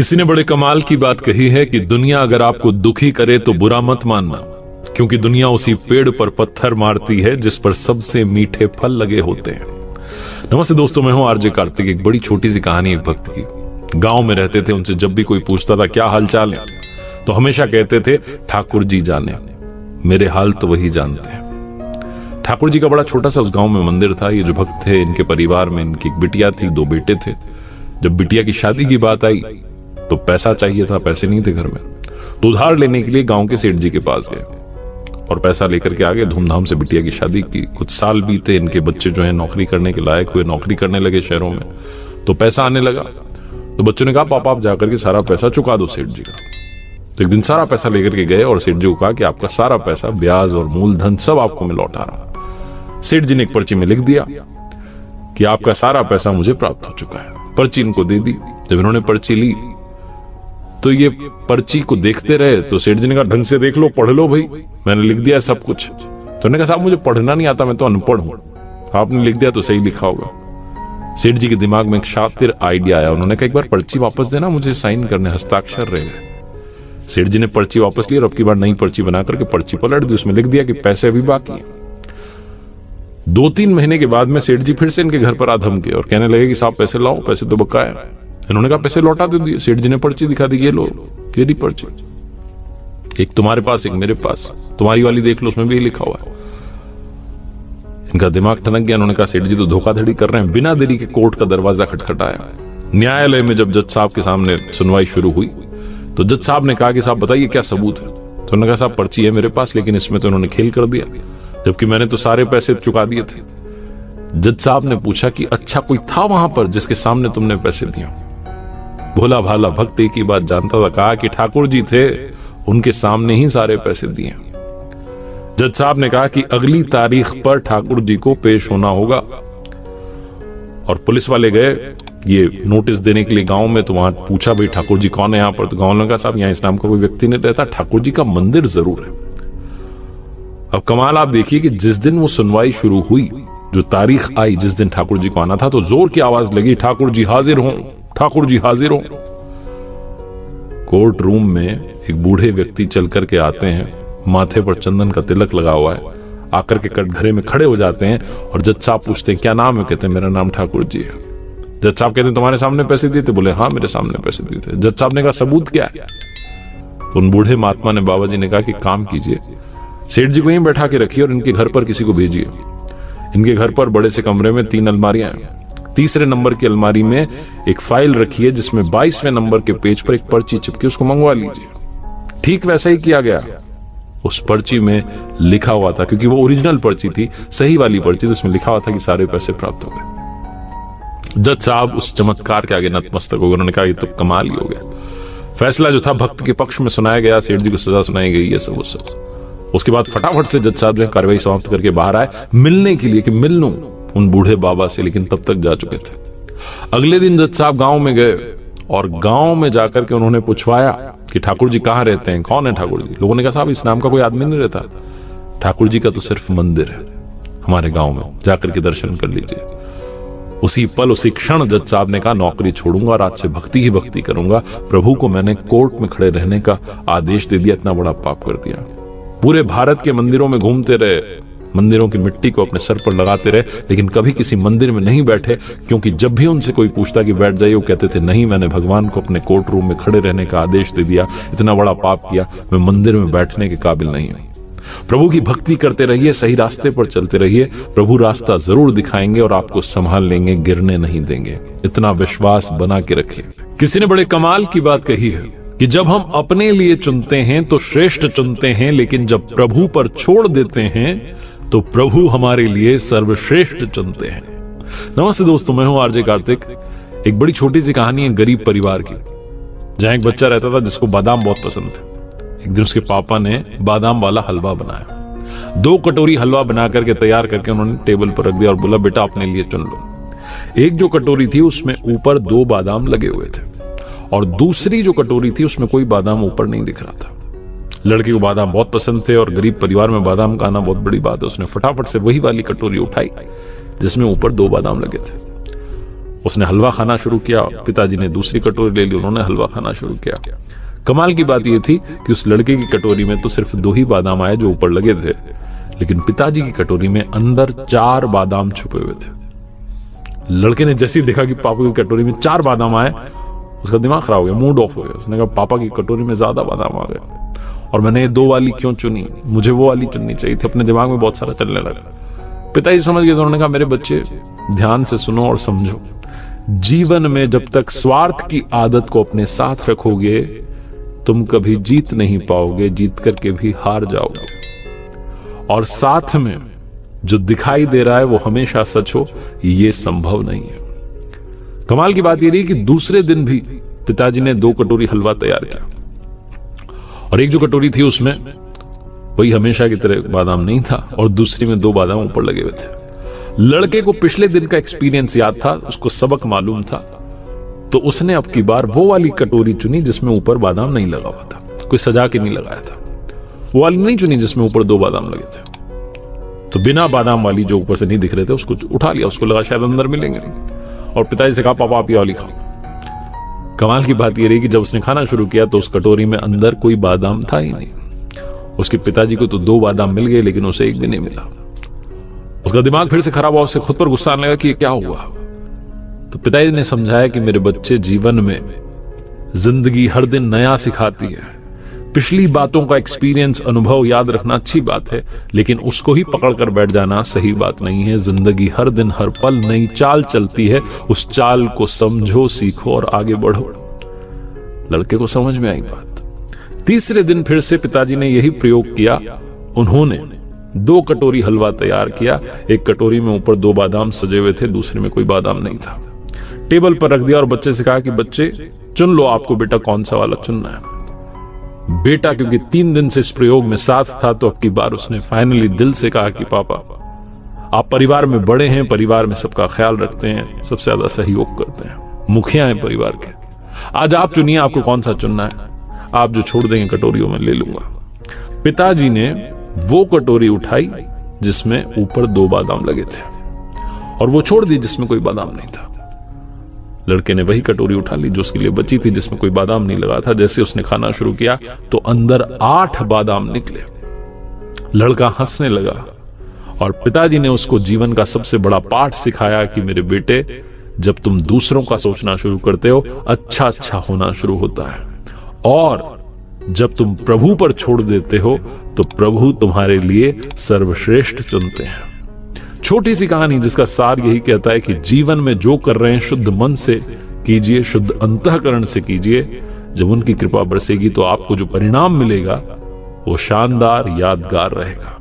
किसी ने बड़े कमाल की बात कही है कि दुनिया अगर आपको दुखी करे तो बुरा मत मानना, क्योंकि दुनिया उसी पेड़ पर पत्थर मारती है जिस पर सबसे मीठे फल लगे होते हैं। नमस्ते दोस्तों, मैं हूं आरजे कार्तिक। एक बड़ी छोटी सी कहानी एक भक्त की। गांव में रहते थे, उनसे जब भी कोई पूछता था क्या हाल चाल है तो हमेशा कहते थे ठाकुर जी जाने, मेरे हाल तो वही जानते हैं। ठाकुर जी का बड़ा छोटा सा उस गांव में मंदिर था। ये जो भक्त थे, इनके परिवार में इनकी एक बिटिया थी, 2 बेटे थे। जब बिटिया की शादी की बात आई तो पैसा चाहिए था, पैसे नहीं थे घर में, तो उधार लेने के लिए गांव के सेठ जी के पास गए और पैसा लेकर के आ गए। धूमधाम से बिटिया की शादी की। कुछ साल बीते, इनके बच्चे जो है नौकरी करने के लायक हुए, नौकरी करने लगे शहरों में, तो पैसा आने लगा। तो बच्चों ने कहा पापा आप जाकर के सारा पैसा चुका दो सेठ जी का। तो एक दिन सारा पैसा लेकर के गए और सेठ जी को कहा कि आपका सारा पैसा, ब्याज और मूलधन सब आपको मैं लौटा रहा हूं। सेठ जी ने एक पर्ची में लिख दिया कि आपका सारा पैसा मुझे प्राप्त हो चुका है। पर्ची इनको दे दी। जब इन्होंने पर्ची ली तो ये पर्ची को देखते रहे। तो सेठ जी ने कहा ढंग से देख लो, पढ़ लो भाई, मैंने लिख दिया सब कुछ। तो उन्होंने कहा साहब मुझे पढ़ना नहीं आता, मैं तो अनपढ़ हूं, आपने लिख दिया तो सही लिखा होगा। सेठ जी के दिमाग में एक शातिर आइडिया आया। उन्होंने कहा एक बार पर्ची वापस देना, मुझे साइन करने, हस्ताक्षर रह गए। सेठ जी ने पर्ची वापस ली और अब की बार नई पर्ची बना करके पर्ची पलट दी। उसमें लिख दिया कि पैसे अभी बाकी हैं। 2-3 महीने के बाद में सेठ जी फिर से इनके घर पर आ धमके और कहने लगे कि साहब पैसे लाओ, पैसे तो बकाया। इन्होंने कहा पैसे लौटा दे दिए। सेठ जी ने पर्ची दिखा दी, ये लो, ये रही पर्ची, एक तुम्हारे पास एक मेरे पास, तुम्हारी वाली देख लो, उसमें भी लिखा हुआ है। इनका दिमाग ठनक गया। उन्होंने कहा सेठ जी तो धोखाधड़ी कर रहे हैं। बिना देरी के कोर्ट का दरवाजा खटखटाया। न्यायालय में जब जज साहब के सामने सुनवाई शुरू हुई तो जज साहब ने कहा कि साहब बताइए क्या सबूत है। तो उन्होंने कहा साहब पर्ची है मेरे पास, लेकिन इसमें तो उन्होंने खेल कर दिया, जबकि मैंने तो सारे पैसे चुका दिए थे। जज साहब ने पूछा कि अच्छा कोई था वहां पर जिसके सामने तुमने पैसे दिए? भोला भाला भक्त एक ही बात जानता था। कहा कि ठाकुर जी थे, उनके सामने ही सारे पैसे दिए। जज साहब ने कहा कि अगली तारीख पर ठाकुर जी को पेश होना होगा। और पुलिस वाले गए ये नोटिस देने के लिए गांव में। तो वहां पूछा भाई ठाकुर जी कौन है यहाँ पर? तो गांव ने कहा साहब यहाँ इस नाम का कोई व्यक्ति नहीं रहता, ठाकुर जी का मंदिर जरूर है। अब कमाल आप देखिए कि जिस दिन वो सुनवाई शुरू हुई, जो तारीख आई जिस दिन ठाकुर जी को आना था, तो जोर की आवाज लगी ठाकुर जी हाजिर हों, ठाकुर जी हाजिर हों। कोर्ट रूम में एक बूढ़े व्यक्ति चल करके आते हैं, माथे पर चंदन का तिलक लगा हुआ है, आकर के कटघरे में खड़े हो जाते हैं और जज साहब पूछते हैं क्या नाम है? कहते हैं मेरा नाम ठाकुर जी है। जज साहब कहते हैं तुम्हारे सामने पैसे दिए थे? बोले हाँ मेरे सामने पैसे दिए थे। जज साहब ने कहा सबूत क्या है? तो उन बूढ़े महात्मा ने, बाबा जी ने कहा कि काम कीजिए, सेठ जी को यहीं बैठा के रखिए और इनके घर पर किसी को भेजिए। इनके घर पर बड़े से कमरे में 3 अलमारियां हैं। तीसरे नंबर की अलमारी में एक फाइल रखी है जिसमें 22वें नंबर के पेज पर एक पर्ची चिपकी, उसको मंगवा लीजिए। ठीक वैसा ही किया गया। उस पर्ची में लिखा हुआ था, क्योंकि वो ओरिजिनल पर्ची थी, सही वाली पर्ची, जिसमें लिखा हुआ था कि सारे पैसे प्राप्त हो गए। जज साहब उस चमत्कार के आगे नतमस्तक हो गए। उन्होंने कहा ये तो कमाल ही हो गया। फैसला जो था भक्त के पक्ष में सुनाया गया, सेठ जी को सजा सुनाई गई, ये सब वो सब। उसके बाद फटाफट से जज साहब ने कार्रवाई समाप्त करके बाहर आए मिलने के लिए कि मिल लूं उन बूढ़े बाबा से, लेकिन तब तक जा चुके थे। अगले दिन जज साहब गांव में गए और गांव में जाकर के उन्होंने पूछवाया कि ठाकुर जी कहां रहते हैं, कौन है ठाकुर जी? लोगों ने कहा साहब इस नाम का कोई आदमी नहीं रहता, ठाकुर जी का तो सिर्फ मंदिर है हमारे गांव में, जाकर के दर्शन कर लीजिए। उसी पल, उसी क्षण जज साहब ने कहा नौकरी छोड़ूंगा और आज से भक्ति ही भक्ति करूंगा। प्रभु को मैंने कोर्ट में खड़े रहने का आदेश दे दिया, इतना बड़ा पाप कर दिया। पूरे भारत के मंदिरों में घूमते रहे, मंदिरों की मिट्टी को अपने सर पर लगाते रहे, लेकिन कभी किसी मंदिर में नहीं बैठे, क्योंकि जब भी उनसे कोई पूछता कि बैठ जाइए, वो कहते थे नहीं, मैंने भगवान को अपने कोर्ट रूम में खड़े रहने का आदेश दे दिया, इतना बड़ा पाप किया, मैं मंदिर में बैठने के काबिल नहीं हूं। प्रभु की भक्ति करते रहिए, सही रास्ते पर चलते रहिए, प्रभु रास्ता जरूर दिखाएंगे और आपको संभाल लेंगे, गिरने नहीं देंगे। इतना विश्वास बना के रखिए। किसी ने बड़े कमाल की बात कही है कि जब हम अपने लिए चुनते हैं तो श्रेष्ठ चुनते हैं, लेकिन जब प्रभु पर छोड़ देते हैं तो प्रभु हमारे लिए सर्वश्रेष्ठ चुनते हैं। नमस्ते दोस्तों, मैं हूं आरजे कार्तिक। एक बड़ी छोटी सी कहानी है गरीब परिवार की, जहां एक बच्चा रहता था जिसको बादाम बहुत पसंद थे। एक दिन उसके पापा ने बादाम वाला हलवा बनाया। 2 कटोरी हलवा बना करके तैयार करके उन्होंने टेबल पर रख दिया और बोला बेटा अपने लिए चुन लो। एक जो कटोरी थी उसमें ऊपर 2 बादाम लगे हुए थे और दूसरी जो कटोरी थी उसमें कोई बादाम ऊपर नहीं दिख रहा था। लड़के को बादाम बहुत पसंद थे और गरीब परिवार में बादाम का आना बहुत बड़ी बात है। उसने फटाफट से वही वाली कटोरी उठाई जिसमें ऊपर 2 बादाम लगे थे। उसने हलवा खाना शुरू किया, पिताजी ने दूसरी कटोरी ले ली, उन्होंने हलवा खाना शुरू किया। कमाल की बात यह थी कि उस लड़के की कटोरी में तो सिर्फ 2 ही बादाम आए जो ऊपर लगे थे, लेकिन पिताजी की कटोरी में अंदर 4 बादाम छुपे हुए थे। लड़के ने जैसे ही देखा कि पापा की कटोरी में 4 बादाम आए, उसका दिमाग खराब हो गया, मूड ऑफ हो गया। उसने कहा पापा की कटोरी में ज्यादा बादाम आ गए और मैंने ये 2 वाली क्यों चुनी, मुझे वो वाली चुननी चाहिए थी। अपने दिमाग में बहुत सारा चलने लगा। पिताजी समझ गए तो उन्होंने कहा मेरे बच्चे ध्यान से सुनो और समझो, जीवन में जब तक स्वार्थ की आदत को अपने साथ रखोगे तुम कभी जीत नहीं पाओगे, जीत करके भी हार जाओगे। और साथ में जो दिखाई दे रहा है वो हमेशा सच हो, ये संभव नहीं है। कमाल की बात यह रही कि दूसरे दिन भी पिताजी ने 2 कटोरी हलवा तैयार किया और एक जो कटोरी थी उसमें वही हमेशा की तरह बादाम नहीं था और दूसरी में 2 बादाम ऊपर लगे हुए थे। लड़के को पिछले दिन का एक्सपीरियंस याद था, उसको सबक मालूम था, तो उसने अब की बार वो वाली कटोरी चुनी जिसमें ऊपर बादाम नहीं लगा हुआ था, कोई सजा के नहीं लगाया था। वो वाली नहीं चुनी जिसमें ऊपर 2 बादाम लगे थे। तो बिना बादाम वाली जो ऊपर से नहीं दिख रहे थे उसको उठा लिया, उसको लगा शायद अंदर मिलेंगे, और पिताजी से कहा पापा आप ये वाली खाओ। कमाल की बात ये रही कि जब उसने खाना शुरू किया तो उस कटोरी में अंदर कोई बादाम था ही नहीं। उसके पिताजी को तो 2 बादाम मिल गए लेकिन उसे एक भी नहीं मिला। उसका दिमाग फिर से खराब हुआ, उससे खुद पर गुस्सा आने लगा कि ये क्या हुआ। तो पिताजी ने समझाया कि मेरे बच्चे, जीवन में जिंदगी हर दिन नया सिखाती है। पिछली बातों का एक्सपीरियंस, अनुभव याद रखना अच्छी बात है, लेकिन उसको ही पकड़ कर बैठ जाना सही बात नहीं है। जिंदगी हर दिन हर पल नई चाल चलती है, उस चाल को समझो, सीखो और आगे बढ़ो। लड़के को समझ में आई बात। तीसरे दिन फिर से पिताजी ने यही प्रयोग किया। उन्होंने 2 कटोरी हलवा तैयार किया। एक कटोरी में ऊपर 2 बादाम सजे हुए थे, दूसरे में कोई बादाम नहीं था। टेबल पर रख दिया और बच्चे से कहा कि बच्चे चुन लो, आपको बेटा कौन सा वाला चुनना है। बेटा क्योंकि 3 दिन से इस प्रयोग में साथ था तो अब की बार उसने फाइनली दिल से कहा कि पापा आप परिवार में बड़े हैं, परिवार में सबका ख्याल रखते हैं, सबसे ज्यादा सहयोग करते हैं, मुखिया हैं परिवार के, आज आप चुनिए आपको कौन सा चुनना है, आप जो छोड़ देंगे कटोरियों में ले लूंगा। पिताजी ने वो कटोरी उठाई जिसमें ऊपर 2 बादाम लगे थे और वो छोड़ दी जिसमें कोई बादाम नहीं था। लड़के ने वही कटोरी उठा ली जो उसके लिए बची थी, जिसमें कोई बादाम नहीं लगा था। जैसे उसने खाना शुरू किया तो अंदर 8 बादाम निकले। लड़का हंसने लगा और पिताजी ने उसको जीवन का सबसे बड़ा पाठ सिखाया कि मेरे बेटे, जब तुम दूसरों का सोचना शुरू करते हो अच्छा अच्छा होना शुरू होता है, और जब तुम प्रभु पर छोड़ देते हो तो प्रभु तुम्हारे लिए सर्वश्रेष्ठ चुनते हैं। छोटी सी कहानी जिसका सार यही कहता है कि जीवन में जो कर रहे हैं शुद्ध मन से कीजिए, शुद्ध अंतःकरण से कीजिए। जब उनकी कृपा बरसेगी तो आपको जो परिणाम मिलेगा वो शानदार, यादगार रहेगा।